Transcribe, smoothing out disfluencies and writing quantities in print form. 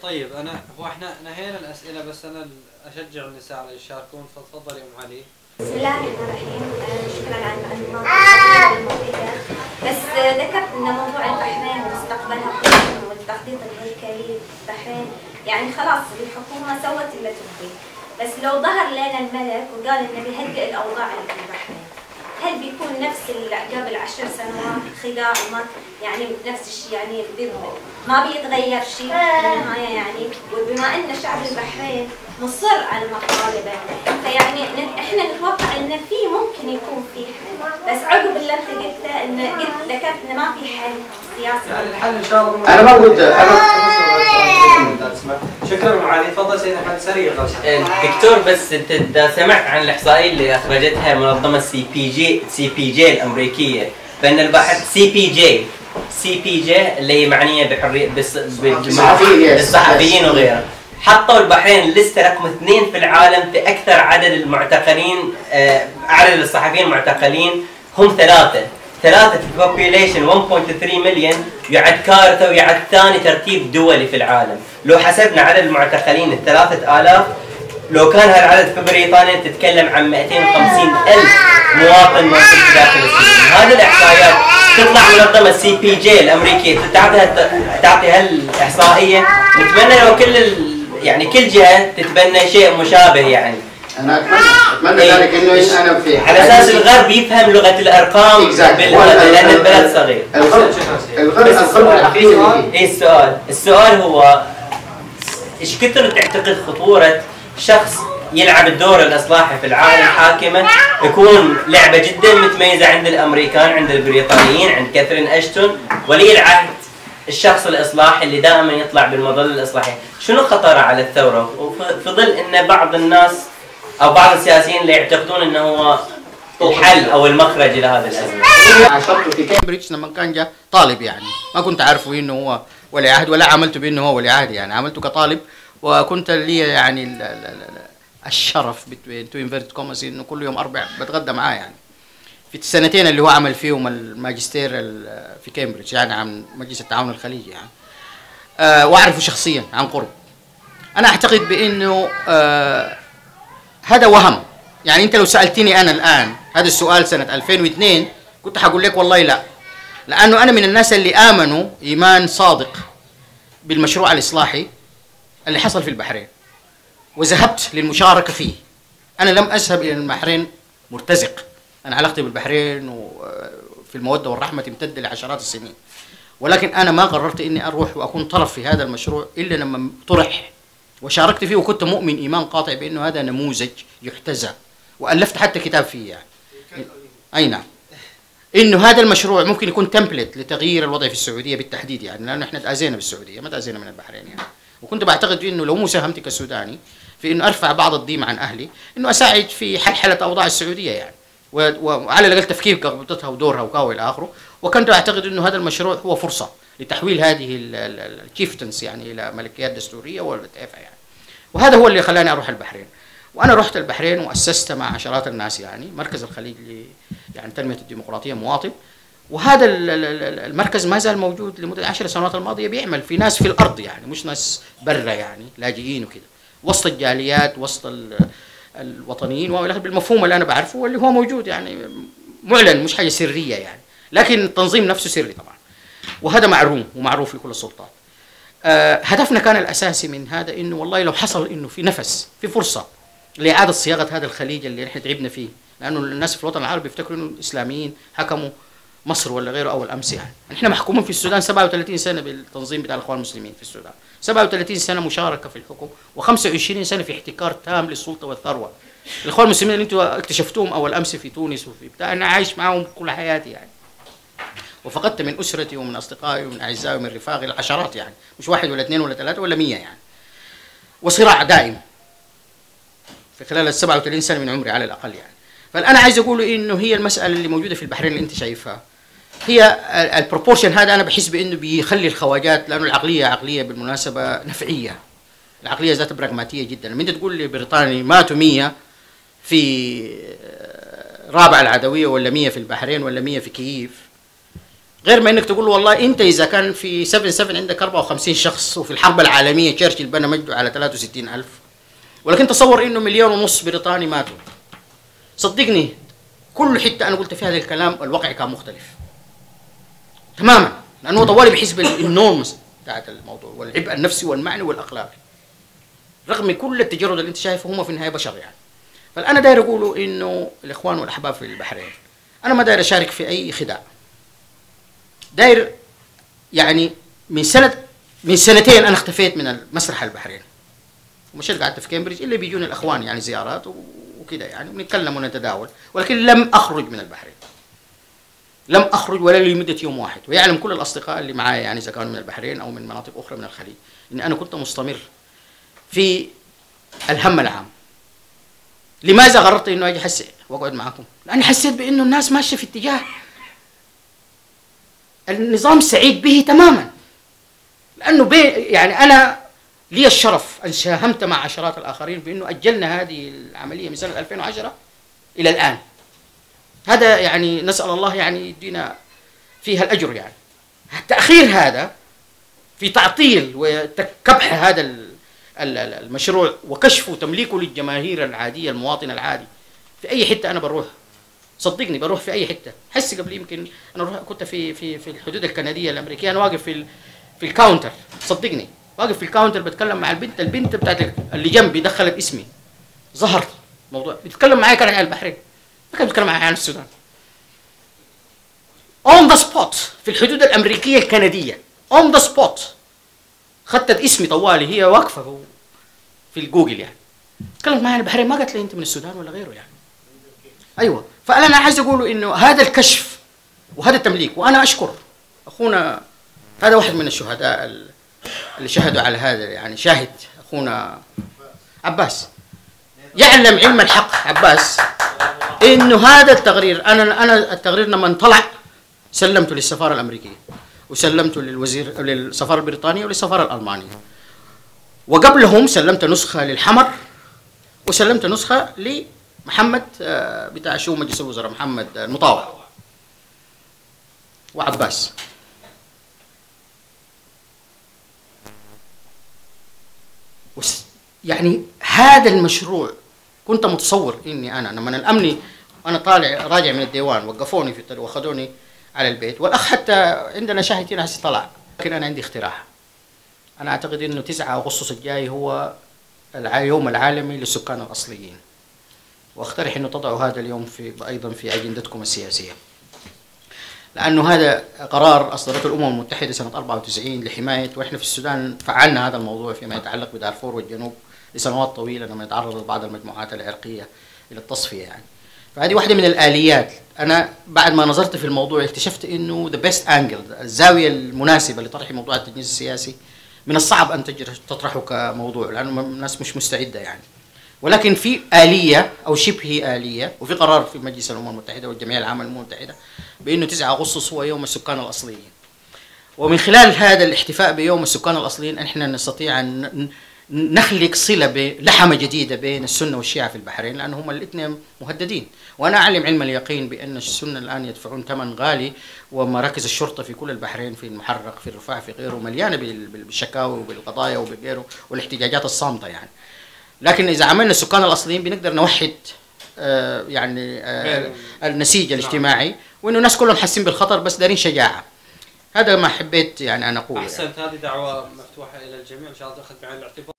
طيب احنا نهينا الاسئله، بس انا اشجع النساء على يشاركون، فتفضلي ام علي. بسم الله الرحمن الرحيم. شكرا على المعلومات المفيدة. بس ذكرت ان موضوع البحرين ومستقبلها والتخطيط الهيكلي للبحرين، يعني خلاص الحكومة سوت اللي تبغي، بس لو ظهر لنا الملك وقال انه بيهدئ الاوضاع اللي في البحرين، هل بيكون نفس اللي قبل 10 سنوات خداع وما يعني نفس الشيء، يعني ما بيتغير شيء بالنهايه يعني؟ وبما ان شعب البحرين مصر على مطالبه، فيعني احنا نتوقع ان في ممكن يكون في حل، بس عقب اللي انت قلته ان قلت ذكرت انه ما في حل سياسي. يعني الحل ان شاء الله انا ما قلت شكرا ام علي. تفضل سيدي احمد سريع. دكتور، بس انت اذا سمعت عن الاحصائيه اللي اخرجتها منظمه سي بي جي الامريكيه، بان البحث سي بي جي اللي هي معنيه بحريه بالصحفيين وغيرها، حطوا البحرين لسته رقم 2 في العالم في اكثر عدد المعتقلين، عدد الصحفيين المعتقلين هم ثلاثة في population 1.3 مليون، يعد كارثة ويعد ثاني ترتيب دولي في العالم. لو حسبنا عدد المعتقلين 3000، لو كان هالعدد في بريطانيا تتكلم عن 250 ألف مواطن موجود داخل السجن. هذه الإحصائيات تطلع منظمة سي بي جي الأمريكية تعطي هالإحصائية. نتمنى لو يعني كل جهة تتبنى شيء مشابه يعني. انا اتمنى ذلك انه انا في على اساس الغرب يفهم لغه الارقام لان البلد صغير. الغرب الحقيقي. السؤال هو ايش كثر تعتقد خطوره شخص يلعب الدور الاصلاحي في العالم حاكمه، يكون لعبه جدا متميزه عند الامريكان، عند البريطانيين، عند كاثرين اشتون ولي العهد، الشخص الاصلاحي اللي دائما يطلع بالمظله الاصلاحيه، شنو خطره على الثوره؟ وفي ظل ان بعض الناس او بعض السياسيين اللي يعتقدون انه هو الحل او المخرج الى هذه الازمه. عاشرته في كامبريدج لما كان جاء طالب، يعني ما كنت عارفه انه هو ولي عهد ولا عملته بانه هو ولي عهد، يعني عملته كطالب، وكنت لي يعني الشرف تو انفيرت كوماس انه كل يوم اربع بتغدى معاه، يعني في السنتين اللي هو عمل فيهم الماجستير في كامبريدج، يعني عن مجلس التعاون الخليجي يعني. واعرفه شخصيا عن قرب. انا اعتقد بانه هذا وهم، يعني انت لو سالتني انا الان هذا السؤال سنه 2002 كنت حقول لك والله لا، لانه انا من الناس اللي امنوا ايمان صادق بالمشروع الاصلاحي اللي حصل في البحرين، وذهبت للمشاركه فيه. انا لم اذهب الى البحرين مرتزق، انا علاقتي بالبحرين وفي الموده والرحمه تمتد لعشرات السنين، ولكن انا ما قررت اني اروح واكون طرف في هذا المشروع الا لما طرح وشاركت فيه، وكنت مؤمن ايمان قاطع بانه هذا نموذج يحتذى، والفت حتى كتاب فيه يعني. اي نعم، انه هذا المشروع ممكن يكون تمبلت لتغيير الوضع في السعوديه بالتحديد، يعني لانه احنا تاذينا بالسعوديه ما تاذينا من البحرين يعني. وكنت بعتقد انه لو مساهمتي كسوداني في انه ارفع بعض الضيم عن اهلي، انه اساعد في حلحله اوضاع السعوديه يعني، وعلى الاقل تفكير قبضتها ودورها وكاو الى اخره. وكنت اعتقد انه هذا المشروع هو فرصه لتحويل هذه الكيفتنس يعني الى ملكيات دستوريه والتعفه يعني. وهذا هو اللي خلاني اروح البحرين. وانا رحت البحرين واسست مع عشرات الناس يعني مركز الخليج يعني تنميه الديمقراطيه مواطن، وهذا المركز ما زال موجود لمده 10 سنوات الماضيه، بيعمل في ناس في الارض يعني، مش ناس برا يعني لاجئين وكذا، وسط الجاليات وسط الوطنيين والى بالمفهوم اللي انا بعرفه واللي هو موجود يعني، معلن مش حاجه سريه يعني، لكن التنظيم نفسه سري طبعا، وهذا معروف ومعروف لكل السلطات. هدفنا كان الاساسي من هذا انه والله لو حصل انه في نفس في فرصه لاعاده صياغه هذا الخليج اللي نحن تعبنا فيه، لانه الناس في الوطن العربي يفتكروا انه الاسلاميين حكموا مصر ولا غيره اول امس يعني. نحن محكومين في السودان 37 سنه بالتنظيم بتاع الاخوان المسلمين في السودان، 37 سنه مشاركه في الحكم، و25 سنه في احتكار تام للسلطه والثروه. الاخوان المسلمين اللي انتم اكتشفتوهم اول امس في تونس وفي بتاع، انا عايش معاهم كل حياتي يعني، وفقدت من اسرتي ومن اصدقائي ومن اعزائي ومن رفاقي العشرات يعني، مش واحد ولا اثنين ولا ثلاثه ولا 100 يعني. وصراع دائم في خلال ال 37 سنه من عمري على الاقل يعني. فالان عايز اقول انه هي المساله اللي موجوده في البحرين اللي انت شايفها، هي البروبورشن هذا انا بحس بانه بيخلي الخواجات، لانه العقليه عقليه بالمناسبه نفعيه، العقليه ذات براغماتيه جدا. لما انت تقول لي بريطاني ماتوا 100 في رابعه العدويه ولا 100 في البحرين ولا 100 في كييف، غير ما انك تقول له والله انت اذا كان في 7/7 عندك 54 شخص وفي الحرب العالميه تشرشل بنى مجده على 63,000، ولكن تصور انه 1.5 مليون بريطاني ماتوا. صدقني كل حته انا قلت فيها هذا الكلام الواقع كان مختلف تماما، لانه طوالي بيحس بالنورمز بتاعت الموضوع والعبء النفسي والمعنوي والاخلاقي. رغم كل التجرد اللي انت شايفه هم في النهايه بشر يعني. فانا داير اقوله انه الاخوان والاحباب في البحرين، انا ما داير اشارك في اي خداع. داير يعني من سنتين انا اختفيت من المسرح البحرين ومشيت قعدت في كامبريدج الا بيجوني الاخوان يعني زيارات وكده يعني ونتكلم ونتداول، ولكن لم اخرج من البحرين. لم اخرج ولا لمده يوم واحد، ويعلم كل الاصدقاء اللي معايا يعني اذا كانوا من البحرين او من مناطق اخرى من الخليج اني انا كنت مستمر في الهم العام. لماذا قررت انه اجي احس واقعد معكم؟ لاني حسيت بانه الناس ماشيه في اتجاه النظام سعيد به تماما. لانه يعني انا لي الشرف ان ساهمت مع عشرات الاخرين بانه اجلنا هذه العمليه من سنه 2010 الى الان. هذا يعني نسال الله يعني يدينا فيها الاجر يعني. التاخير هذا في تعطيل وكبح هذا المشروع وكشفه وتمليكه للجماهير العاديه المواطن العادي في اي حته انا بروح. صدقني بروح في اي حته. حسي قبل يمكن انا كنت في الحدود الكنديه الامريكيه، انا واقف في الكاونتر، صدقني واقف في الكاونتر بتكلم مع البنت بتاعت اللي جنبي دخلت اسمي، ظهرت موضوع بتتكلم معايا كان عن البحرين، ما كان بتتكلم معايا عن السودان. اون ذا سبوت في الحدود الامريكيه الكنديه، اون ذا سبوت خدت اسمي طوالي، هي واقفه في الجوجل يعني تكلمت معايا عن البحرين، ما قالت لي انت من السودان ولا غيره يعني. ايوه، فانا عايز اقوله انه هذا الكشف وهذا التمليك، وانا اشكر اخونا هذا واحد من الشهداء اللي شهدوا على هذا يعني، شاهد اخونا عباس يعلم علم الحق. عباس انه هذا التقرير انا التقرير لما طلع سلمته للسفاره الامريكيه وسلمته للسفاره البريطانيه وللسفاره الالمانيه، وقبلهم سلمت نسخه للحمر وسلمت نسخه لمحمد بتاع شؤون مجلس الوزراء محمد المطاوع وعباس. يعني هذا المشروع كنت متصور اني انا لما الامني انا طالع راجع من الديوان وقفوني في الطريق واخذوني على البيت، والاخ حتى عندنا شاهد هنا هسه طلع، لكن انا عندي اقتراح. انا اعتقد انه 9 أغسطس الجاي هو اليوم العالمي للسكان الاصليين، واقترح انه تضعوا هذا اليوم ايضا في اجندتكم السياسيه، لانه هذا قرار اصدرته الامم المتحده سنه 94 لحمايه، واحنا في السودان فعلنا هذا الموضوع فيما يتعلق بدارفور والجنوب لسنوات طويله لما يتعرض بعض المجموعات العرقيه الى التصفيه يعني. فهذه واحده من الاليات. انا بعد ما نظرت في الموضوع اكتشفت انه ذا بيست انجل، الزاويه المناسبه لطرح موضوع التجنيس السياسي من الصعب ان تطرحه كموضوع لانه الناس مش مستعده يعني، ولكن في آلية أو شبه آلية، وفي قرار في مجلس الأمم المتحدة والجمعية العامة للأمم المتحدة بأنه 9 أغسطس هو يوم السكان الأصليين. ومن خلال الاحتفاء بيوم السكان الأصليين احنا نستطيع أن نخلق صلة لحمة جديدة بين السنة والشيعة في البحرين، لأن هم الاثنين مهددين. وأنا أعلم علم اليقين بأن السنة الآن يدفعون ثمن غالي، ومراكز الشرطة في كل البحرين في المحرق في الرفاع في غيره مليانة بالشكاوى وبالقضايا وبغيره والاحتجاجات الصامتة يعني. لكن إذا عملنا السكان الأصليين بنقدر نوحد النسيج الاجتماعي، وإنه الناس كلهم حاسين بالخطر بس دارين شجاعة. هذا ما حبيت يعني أنا أقوله. أحسنت يعني. هذه دعوة مفتوحة إلى الجميع إن شاء الله تأخذ بعين الاعتبار.